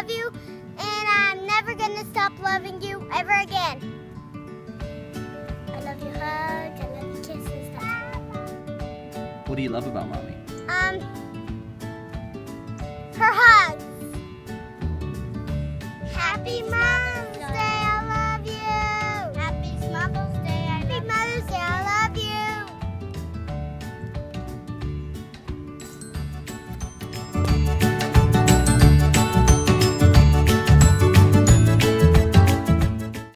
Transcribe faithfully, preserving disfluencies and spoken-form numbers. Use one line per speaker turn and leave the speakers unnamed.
love you, and I'm never gonna stop loving you ever again. I love your hugs, I love your kisses. That's
What do you love about Mommy?
Um, her hugs. Happy Mother's